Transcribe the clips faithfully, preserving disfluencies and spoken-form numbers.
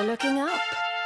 you're looking up.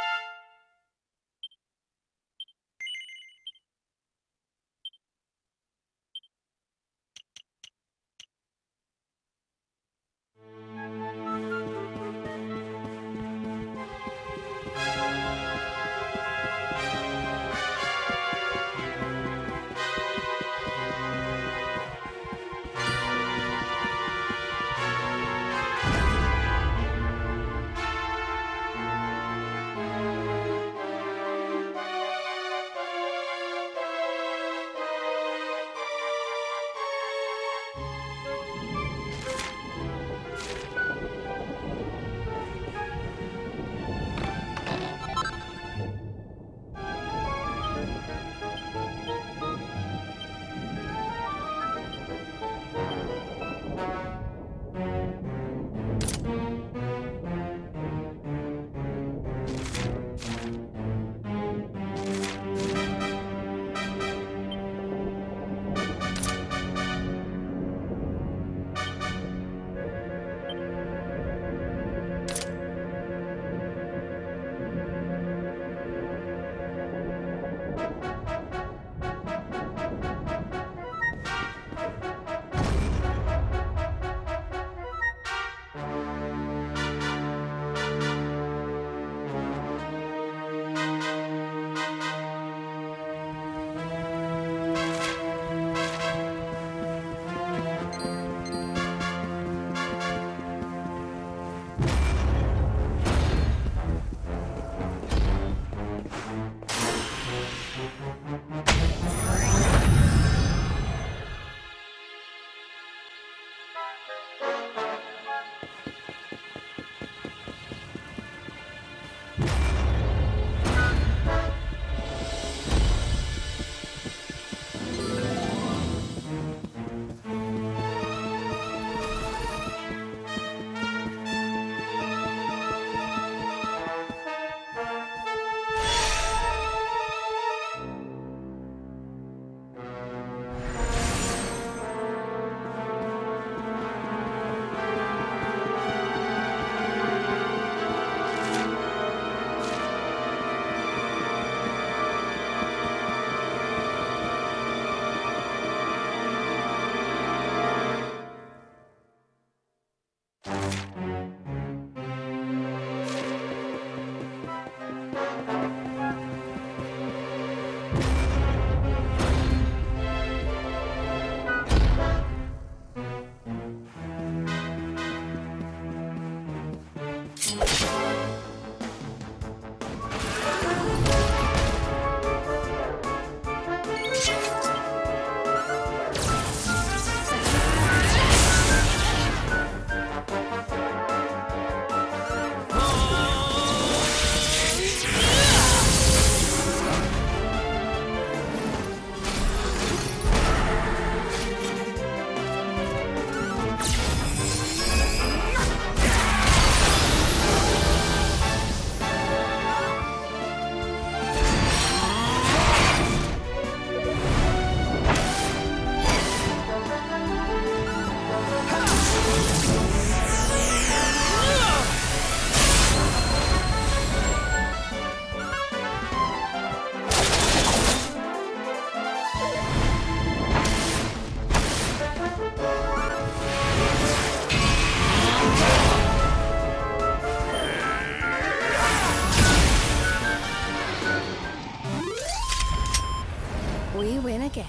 We win again.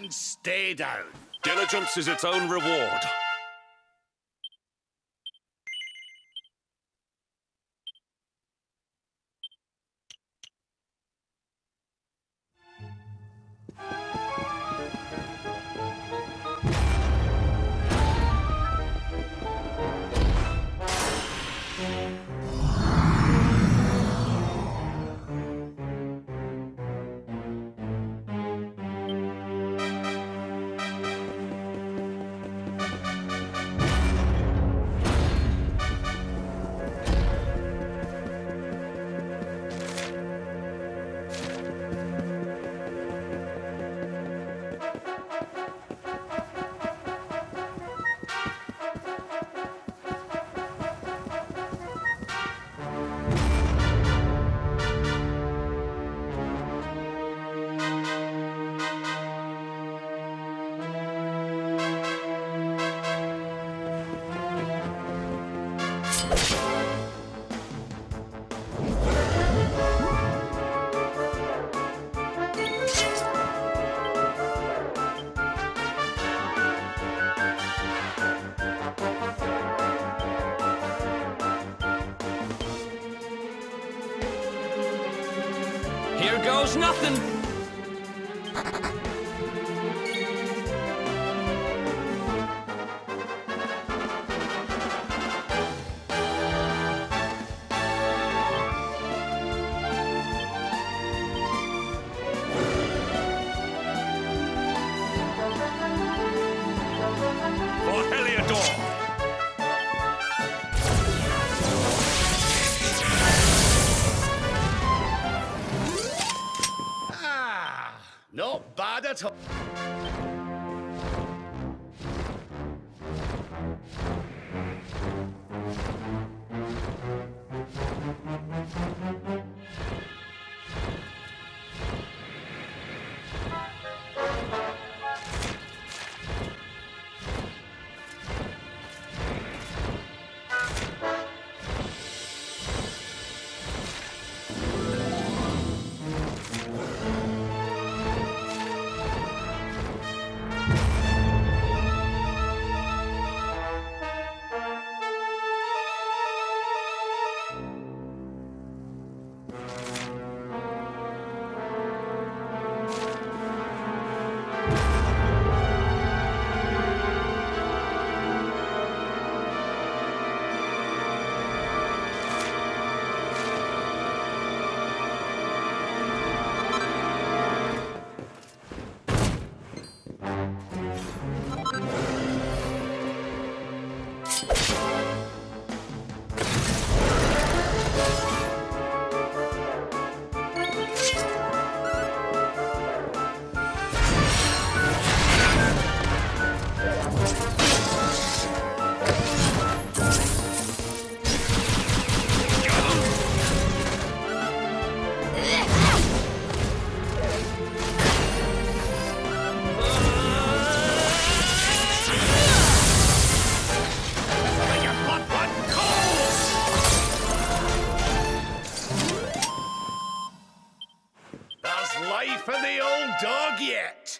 And stay down. Diligence is its own reward. Here goes nothing. Not bad at all. For the old dog yet.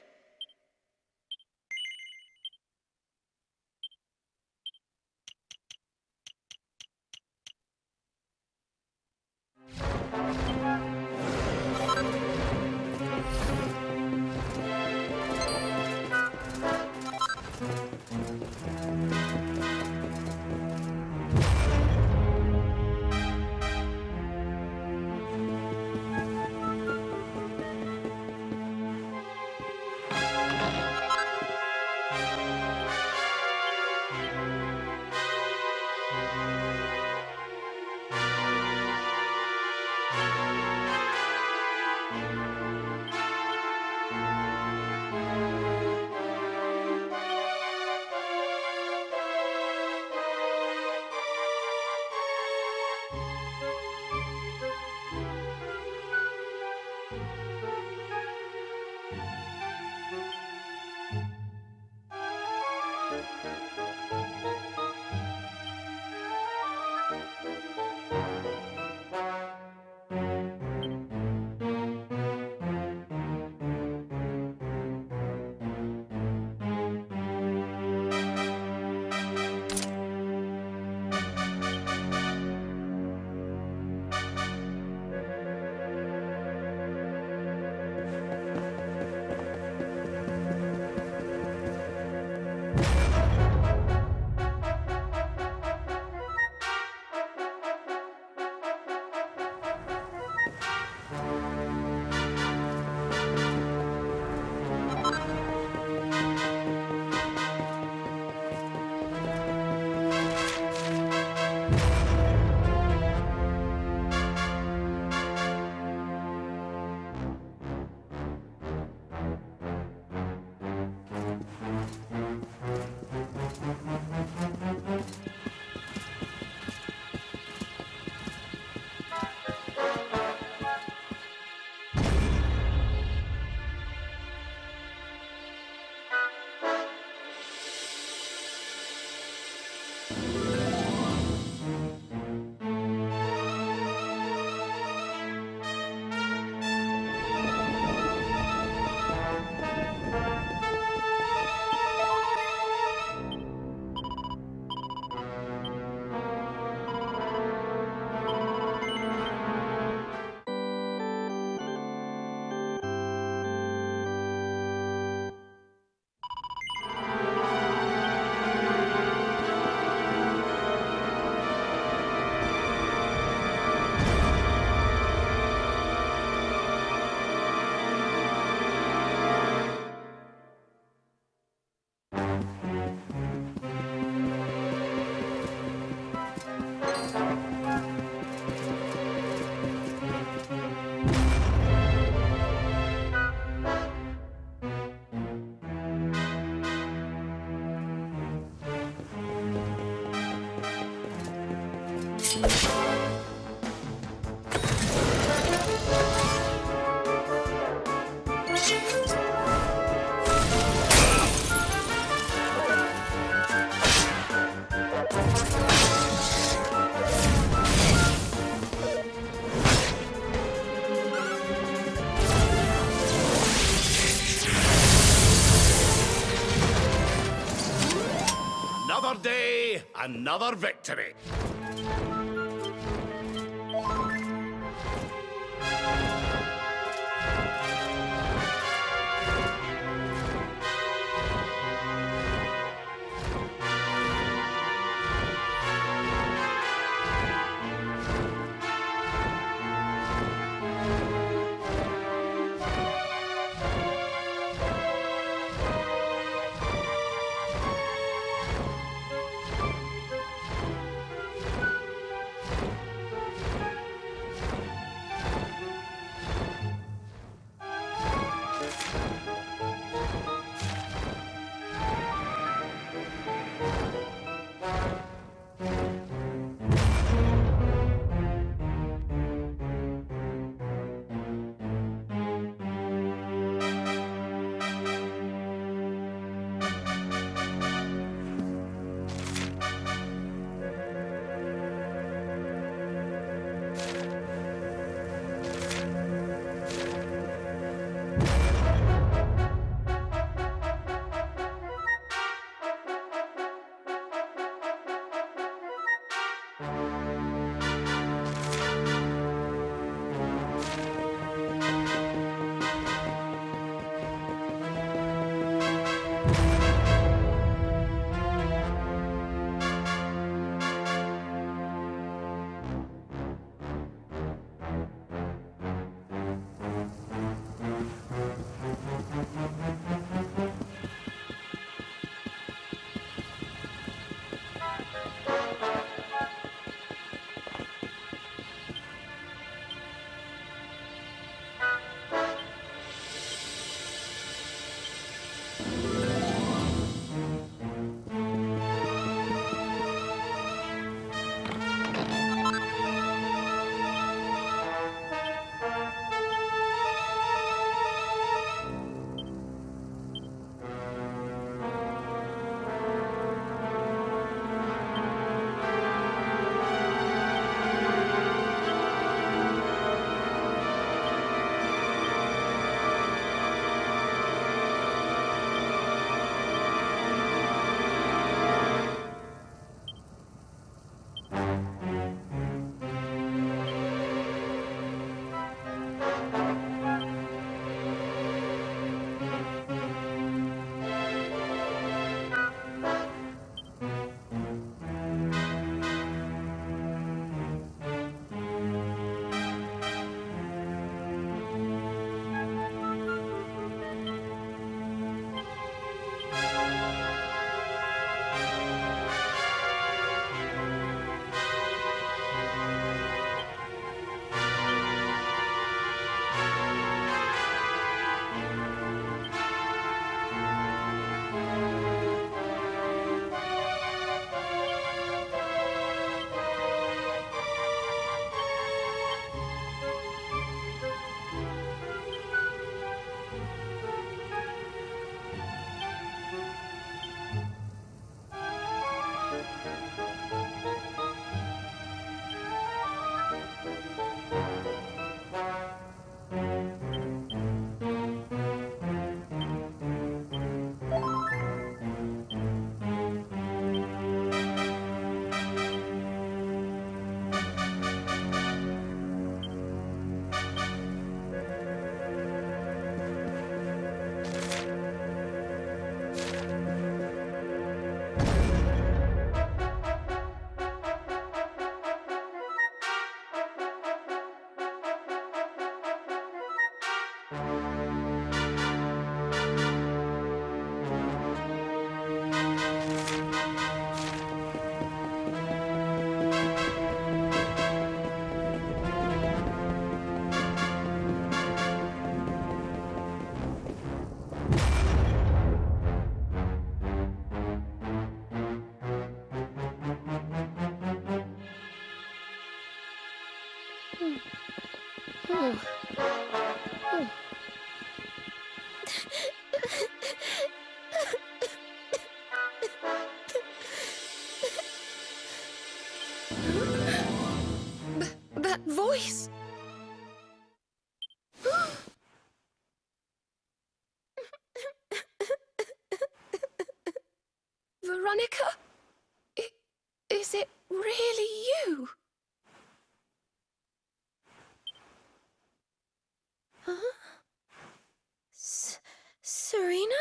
another victory. That voice! Veronica? I Serena?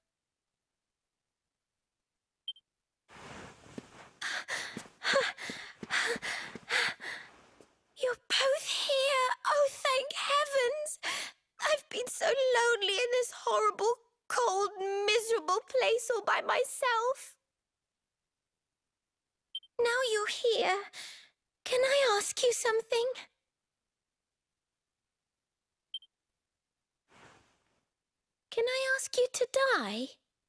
You're both here. Oh, thank heavens. I've been so lonely in this horrible, cold, miserable place all by myself. Now you're here, can I ask you something? Can I ask you to die?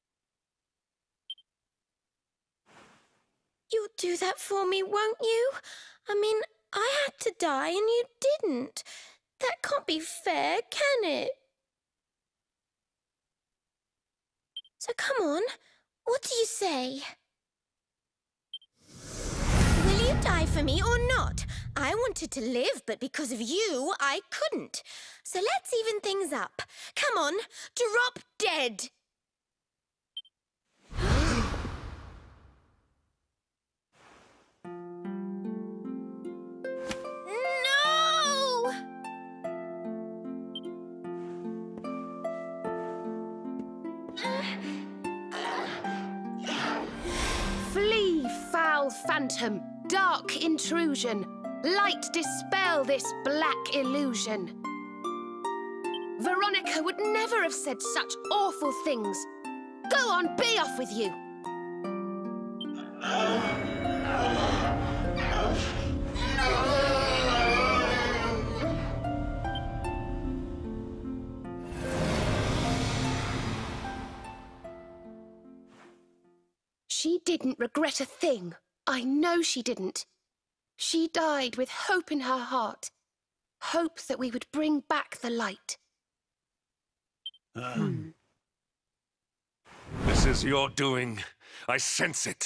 You'll do that for me, won't you? I mean, I had to die and you didn't. That can't be fair, can it? So come on, what do you say? Will you die for me or not? I wanted to live, but because of you, I couldn't. So let's even things up. Come on, drop dead. No! Flee, foul phantom, dark intrusion. Light dispel this black illusion. Veronica would never have said such awful things. Go on, be off with you. She didn't regret a thing. I know she didn't. She died with hope in her heart. Hope that we would bring back the light. Um. This is your doing. I sense it.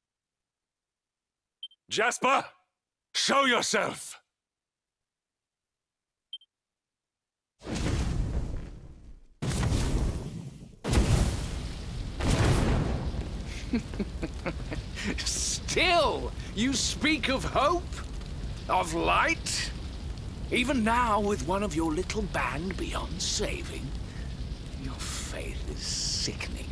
Jasper, show yourself! Still, you speak of hope? Of light? Even now, with one of your little band beyond saving, your faith is sickening.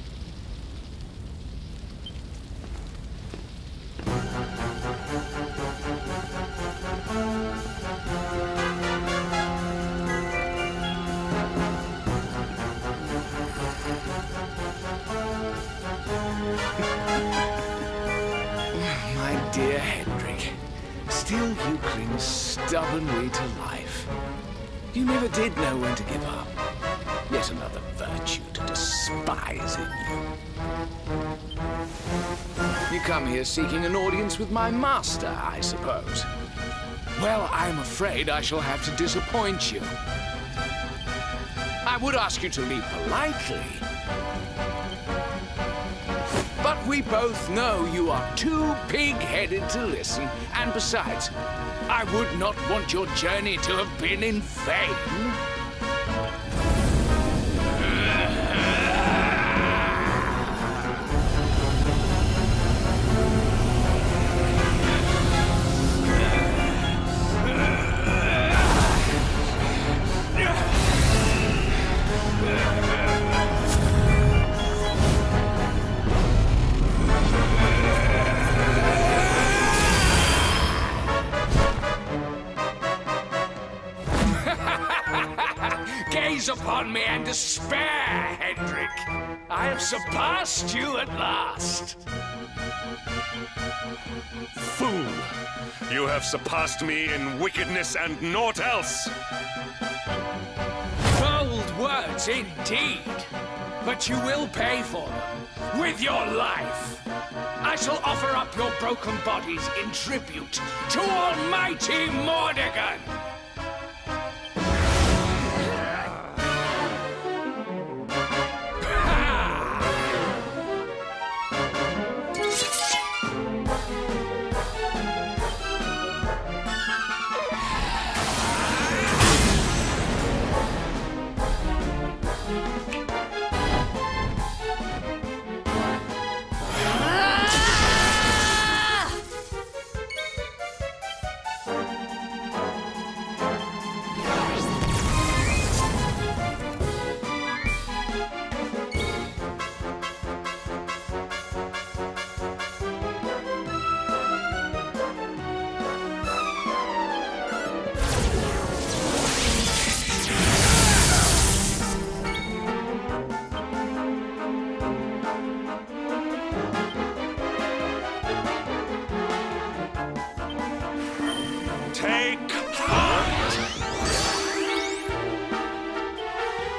My dear Hendrik, still you cling stubbornly to life. You never did know when to give up. Yet another virtue to despise in you. You come here seeking an audience with my master, I suppose. Well, I'm afraid I shall have to disappoint you. I would ask you to leave politely. But we both know you are too pig-headed to listen, and besides, I would not want your journey to have been in vain. Gaze upon me and despair, Hendrik. I have surpassed you at last. Fool! You have surpassed me in wickedness and naught else! Bold words indeed, but you will pay for them with your life. I shall offer up your broken bodies in tribute to Almighty Mordegon.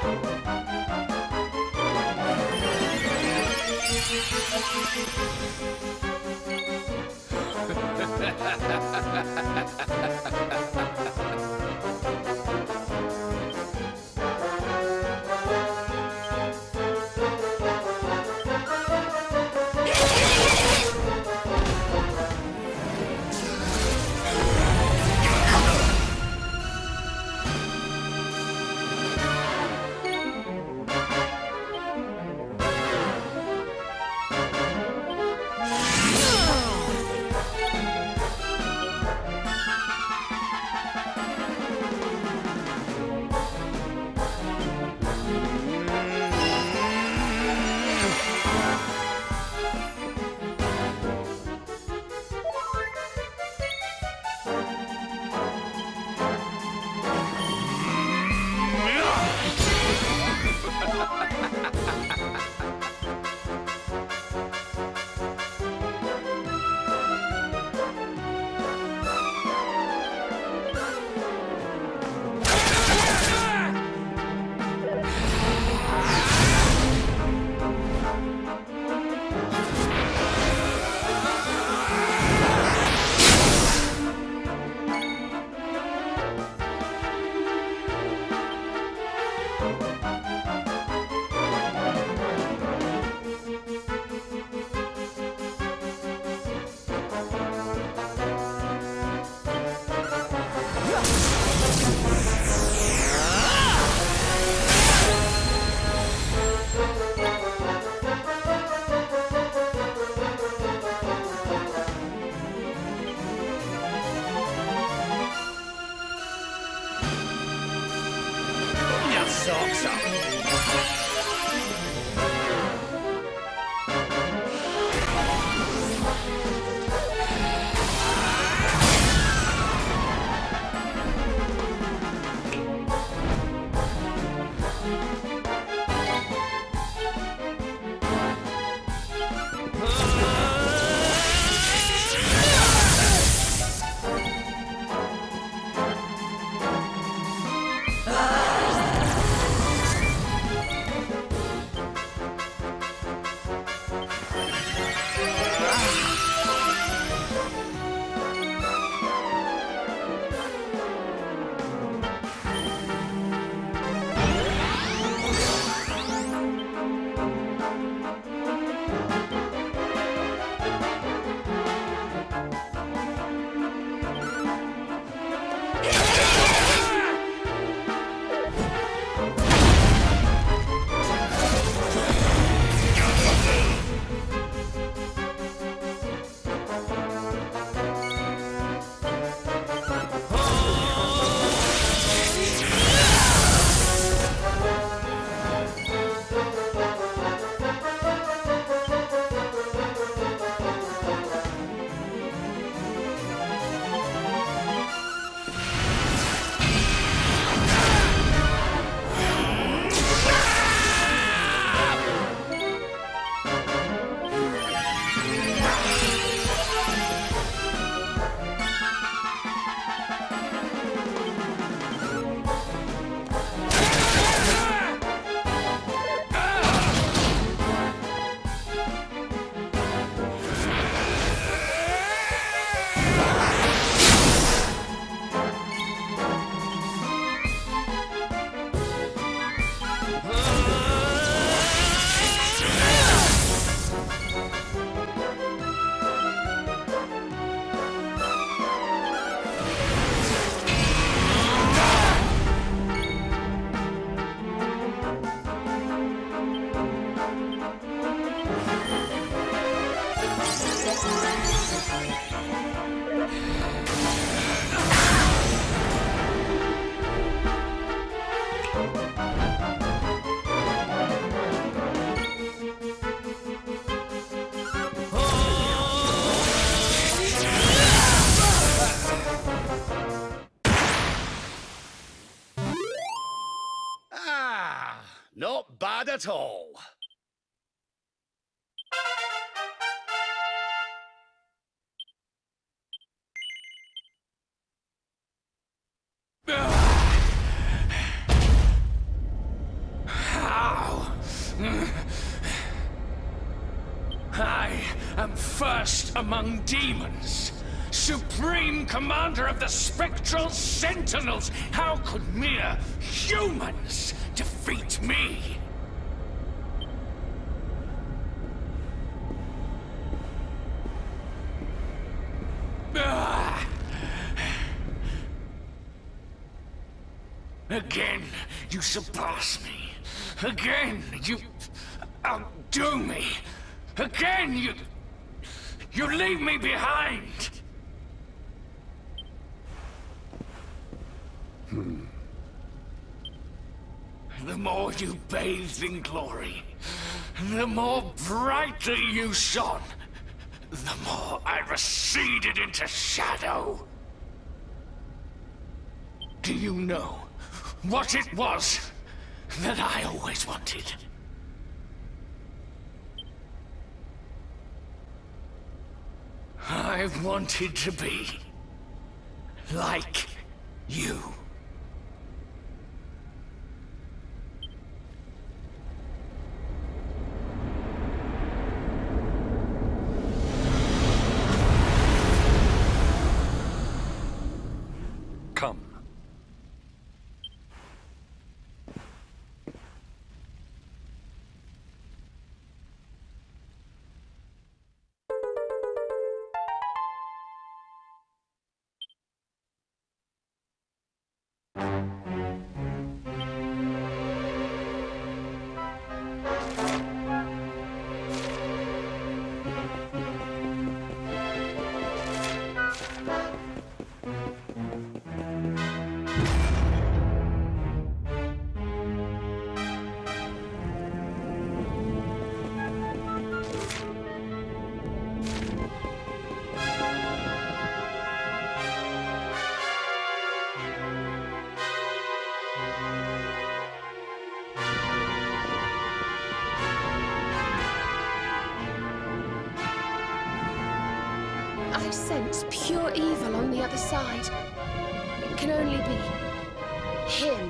Socks up. Not bad at all. I am first among demons, supreme commander of the spectral sentinels. How could mere humans defeat me? Ah. Again, you surpass me. Again, you outdo me. Again, you... you leave me behind. Hmm. The more you bathed in glory, the more brightly you shone, the more I receded into shadow. Do you know what it was that I always wanted? I wanted to be like you. Come. I sense pure evil on the other side. It can only be him.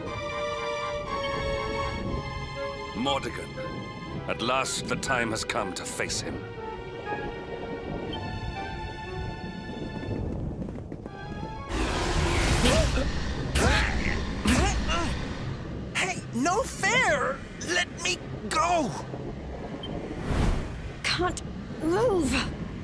Mordegon. At last the time has come to face him. Hey, no fair! Let me go! Can't move.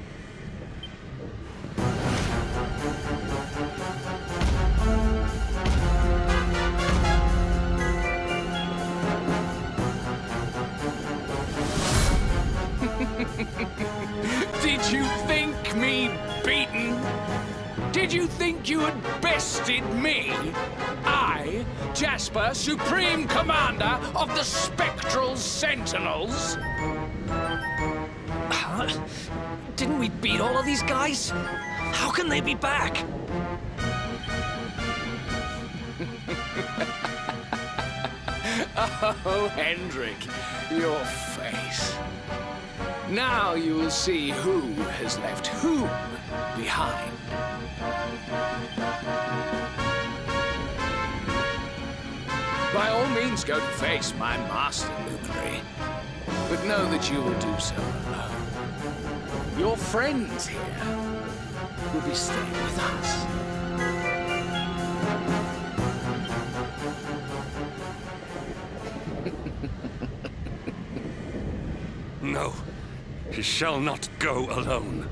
Did you think me beaten? Did you think you had bested me? I, Jasper, Supreme Commander of the Spectral Sentinels? Huh? Didn't we beat all of these guys? How can they be back? Oh, Hendrik, your face. Now you will see who has left whom behind. By all means, go to face my master luminary. But know that you will do so alone. Your friends here will be staying with us. No, he shall not go alone.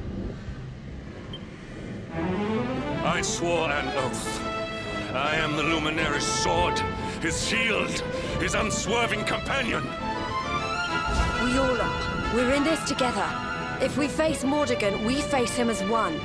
I swore an oath. I am the Luminary's sword, his shield, his unswerving companion. We all are. We're in this together. If we face Mordegon, we face him as one.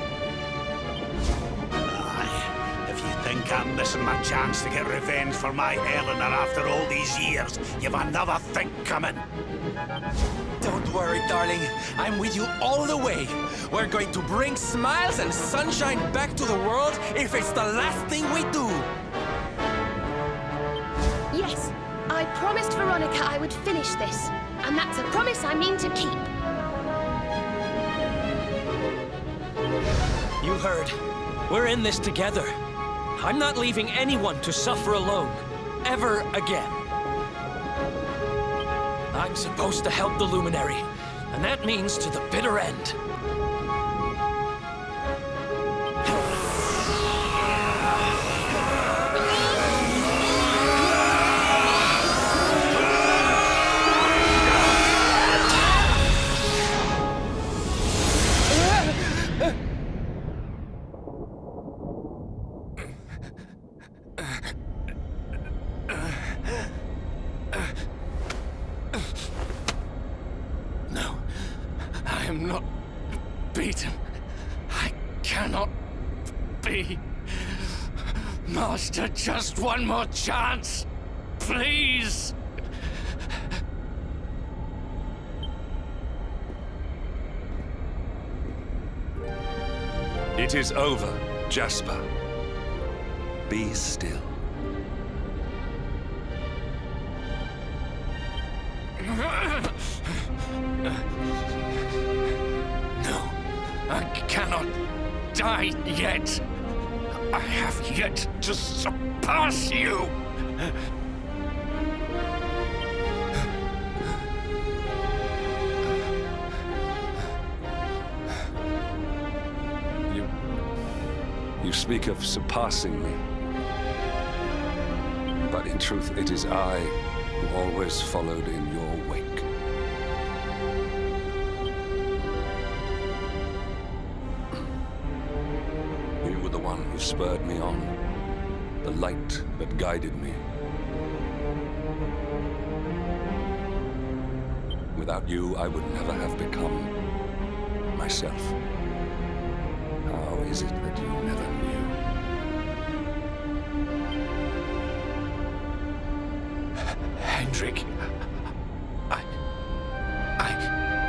Aye, if you think I'm missing my chance to get revenge for my Eleanor after all these years, you've another think coming. Don't worry, darling. I'm with you all the way. We're going to bring smiles and sunshine back to the world if it's the last thing we do. Yes, I promised Veronica I would finish this. And that's a promise I mean to keep. You heard. We're in this together. I'm not leaving anyone to suffer alone. Ever again. I'm supposed to help the Luminary, and that means to the bitter end. I'm not beaten. I cannot be. Master, just one more chance. Please. It is over, Jasper. Be still. No, I cannot die yet. I have yet to surpass you. You... You speak of surpassing me. But in truth, it is I who always followed in your wake. You were the one who spurred me on, the light that guided me. Without you, I would never have become myself. How is it that you never knew? Hendrik, I... I...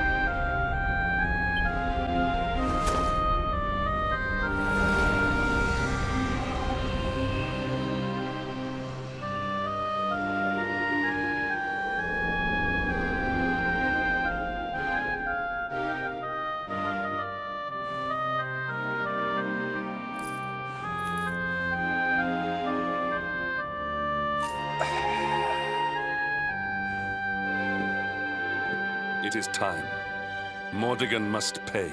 It is time. Mordegon must pay.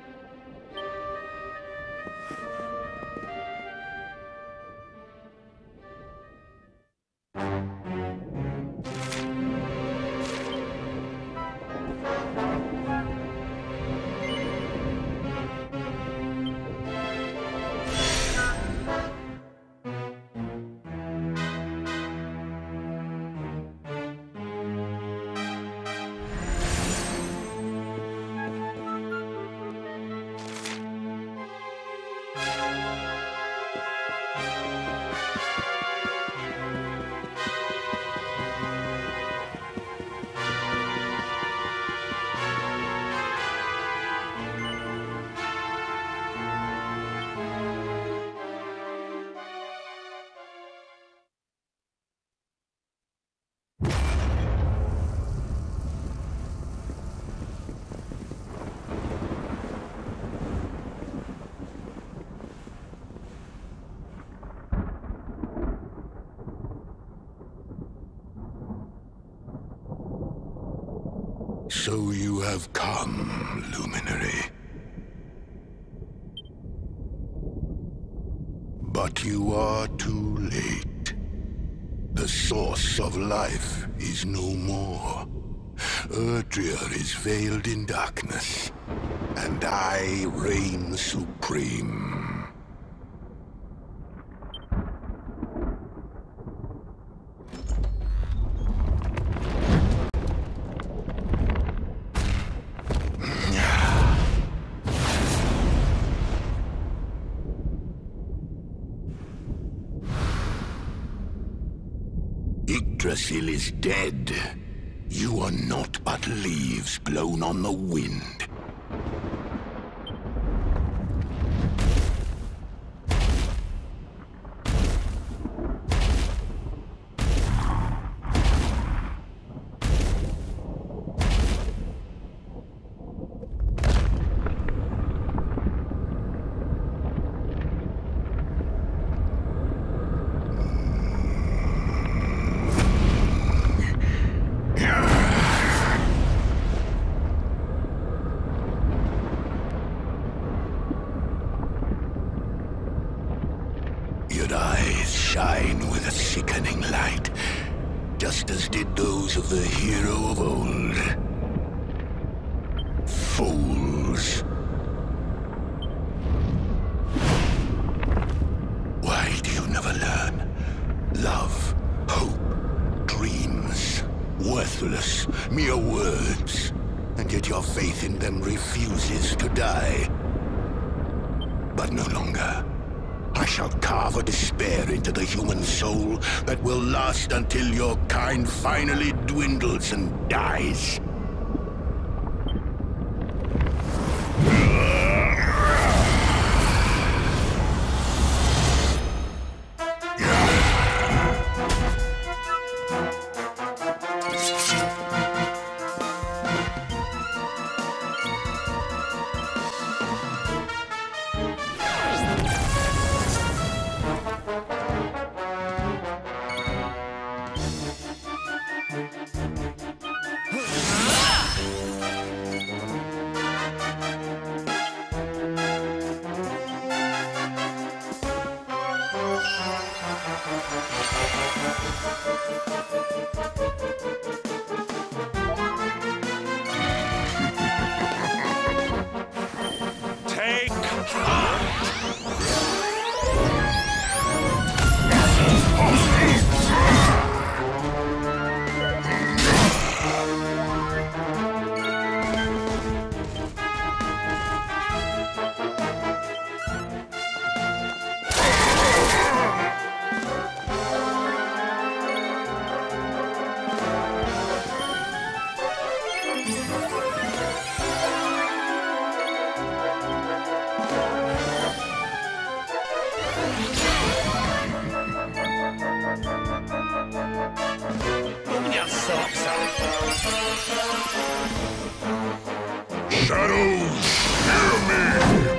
So you have come, Luminary. But you are too late. The source of life is no more. Erdrea is veiled in darkness, and I reign supreme. Yggdrasil is dead. You are not but leaves blown on the wind. Yeah. those of the hero of old. Fools. Why do you never learn? Love, hope, dreams, worthless, mere words. And yet your faith in them refuses to die. But no longer. I shall carve a despair into the human soul that will last until your kind finally dwindles and dies. Shadows, hear me!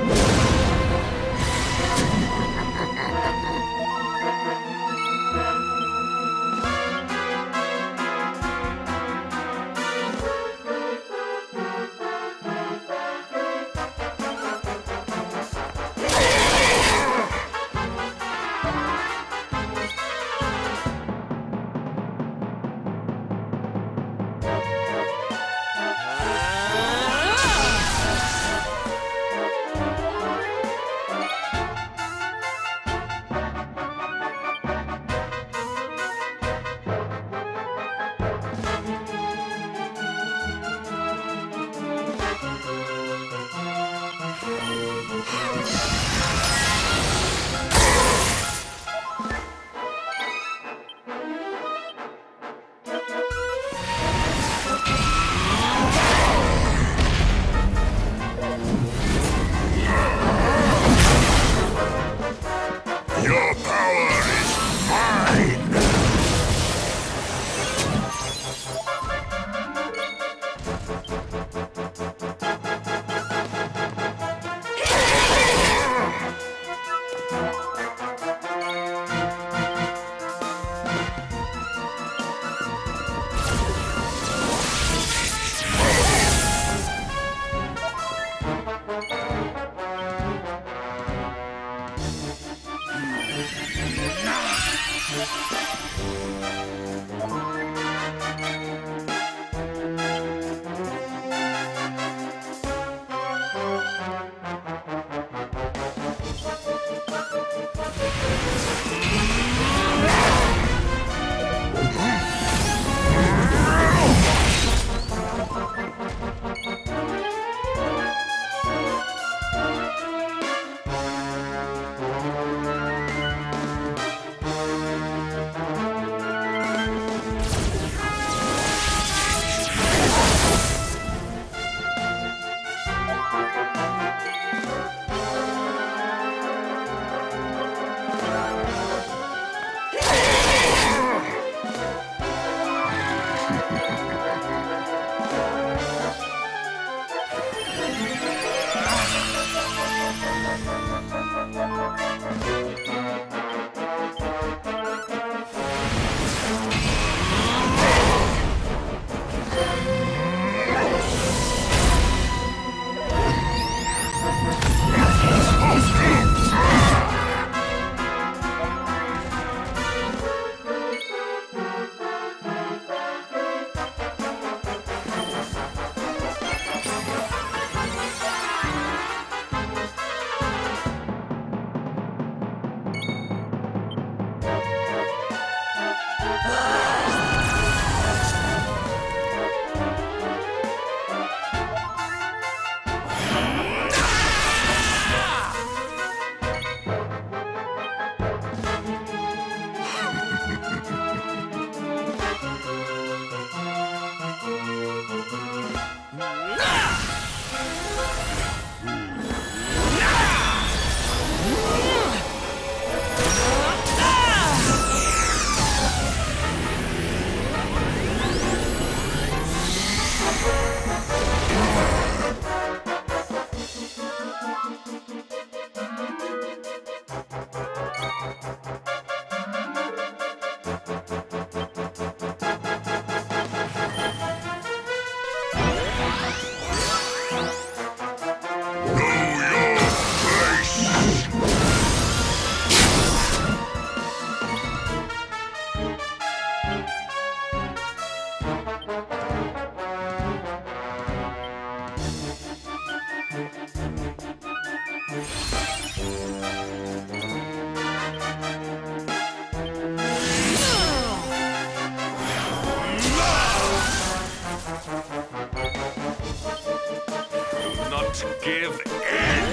Not give in!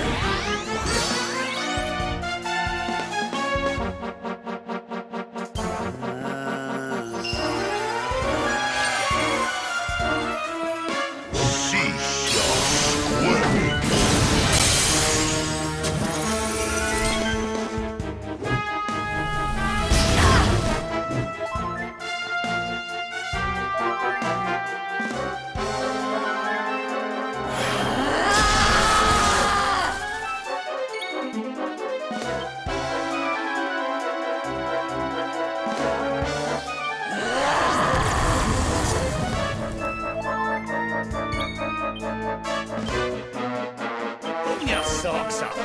Cease your squirming. Pull your socks up.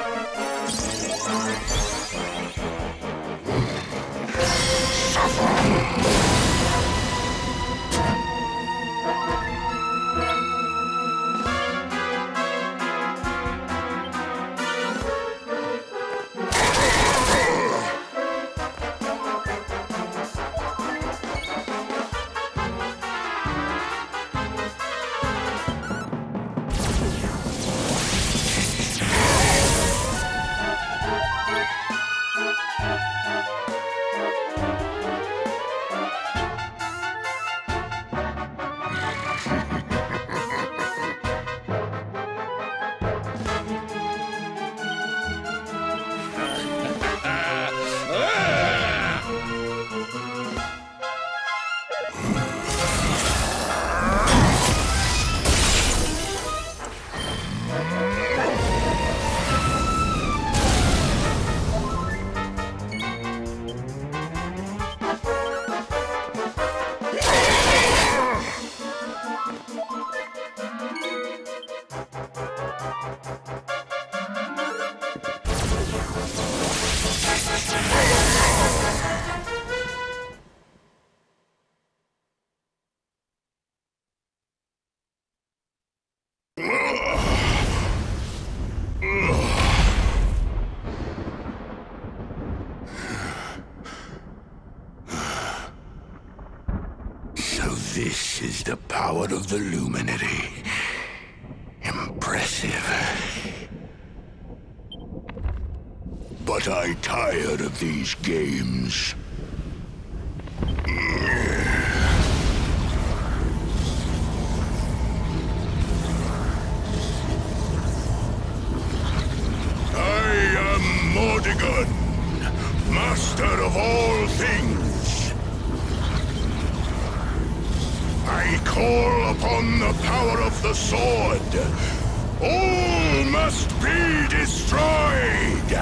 So this is the power of the Luminary. Impressive. But I tired of these games. I am Mordegon, master of all things. I call upon the power of the sword. All must be destroyed.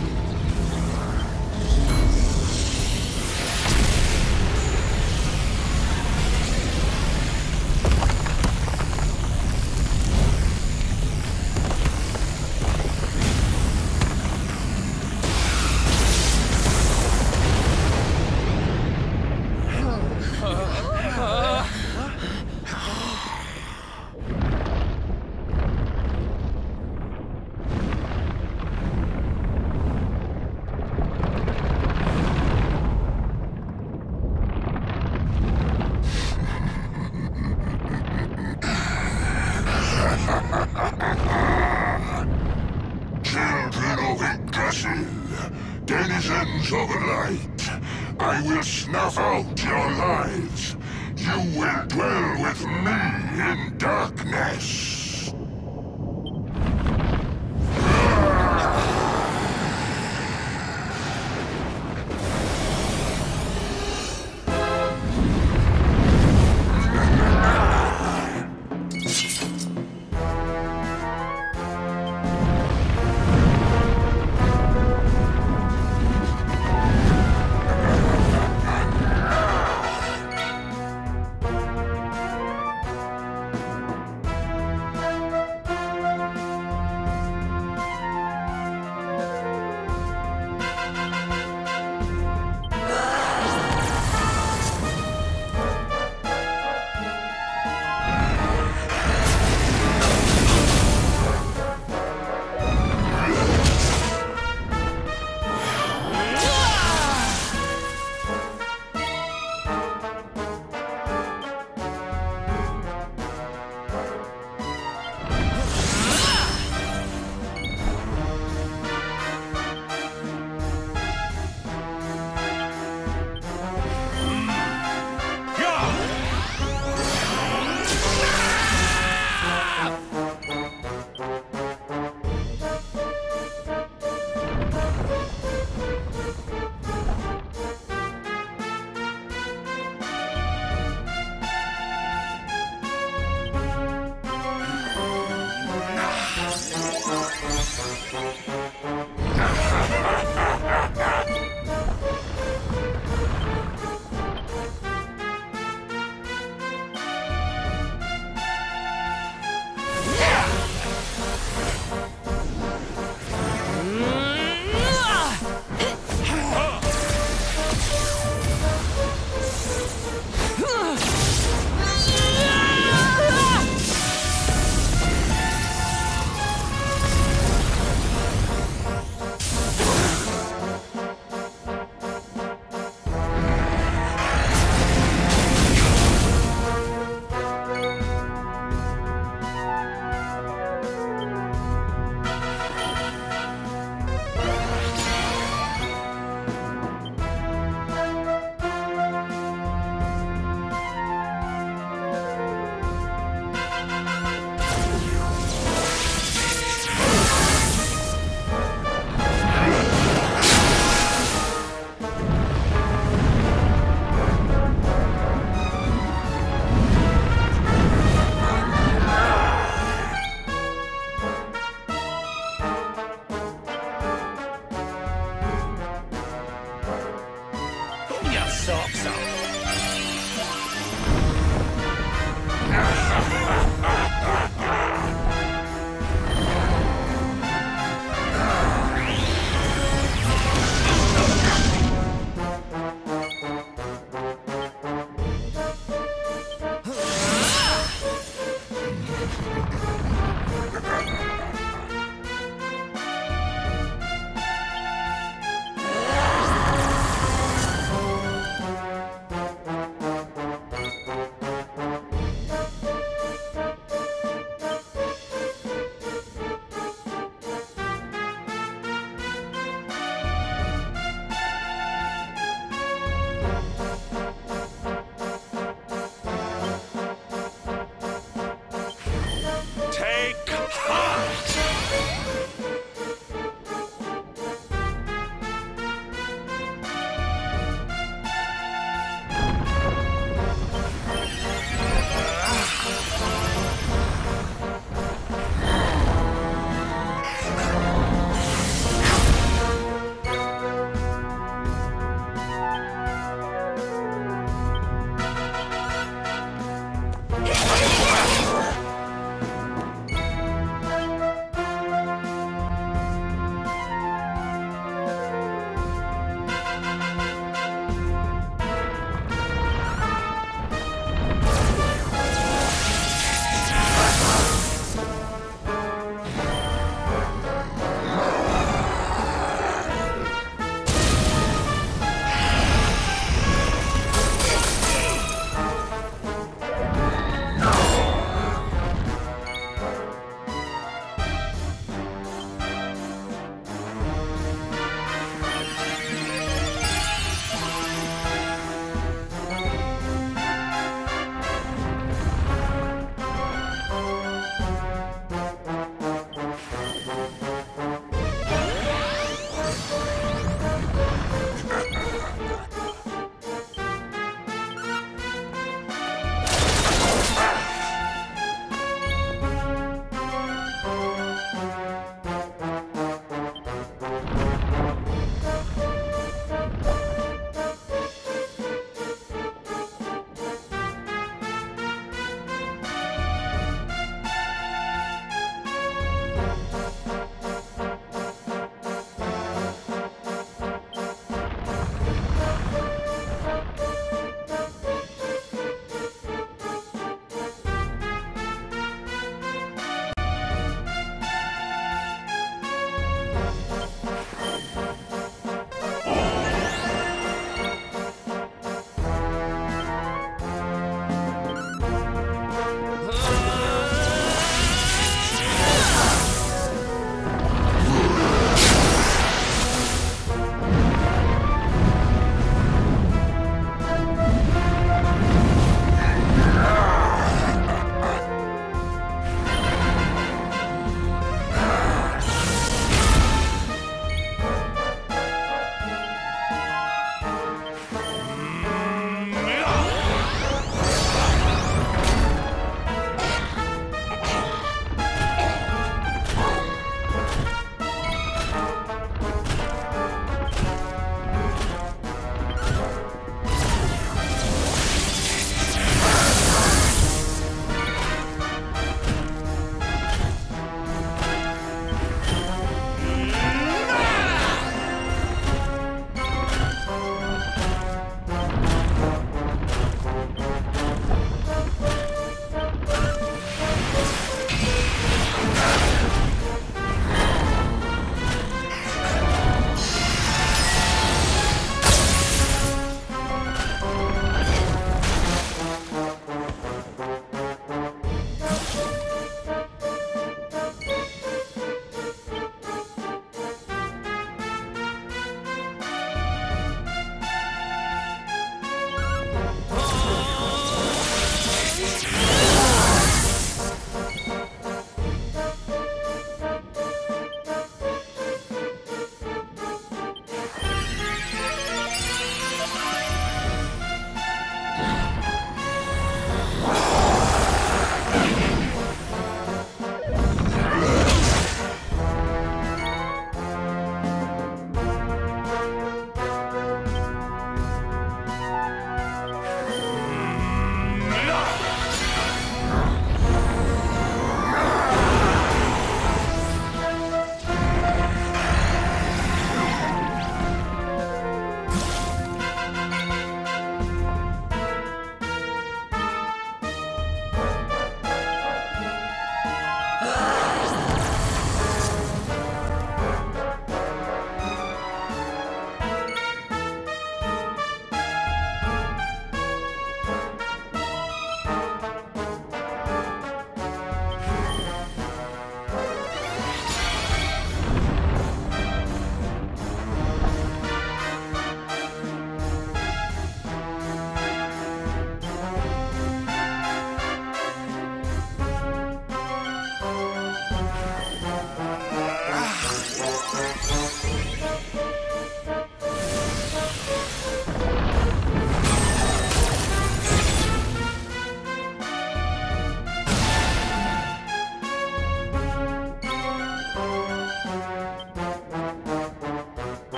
Children of Yggdrasil, denizens of light, I will snuff out your lives. You will dwell with me in darkness.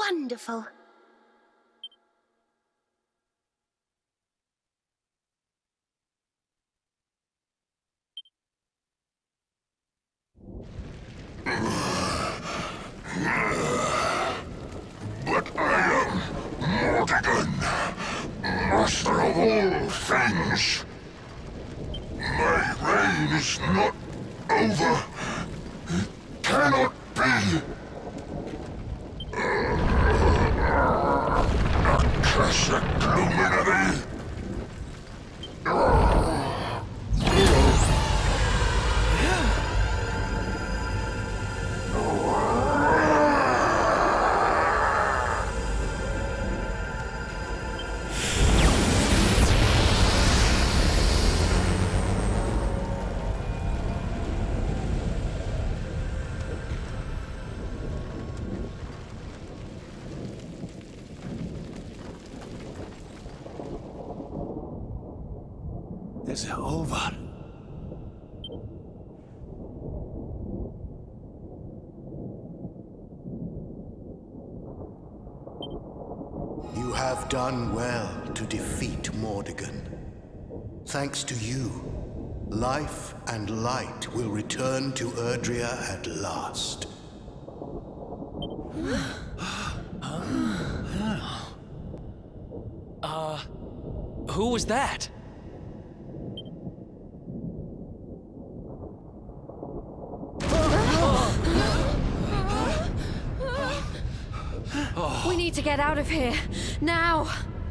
wonderful. But I am Mortigan, master of all things. My reign is not over. It cannot be. Accursed luminary. It's over. You have done well to defeat Mortigan. Thanks to you, life and light will return to Erdrea at last. Uh, who was that? We need to get out of here, now!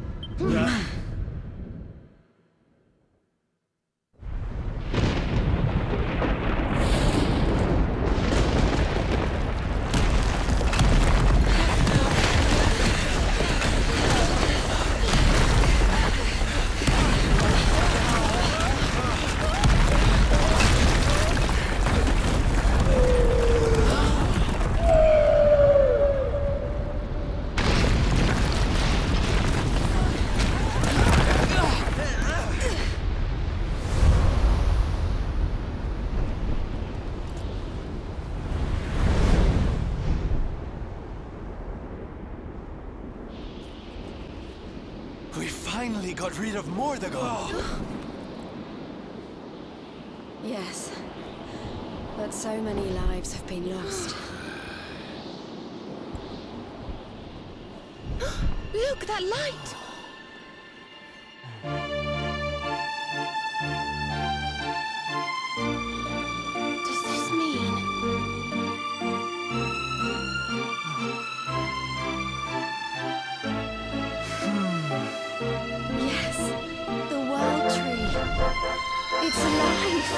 We finally got rid of Mortigan. Yes. But so many lives have been lost. Look, that light! Does this mean... Yes, the world tree. It's alive.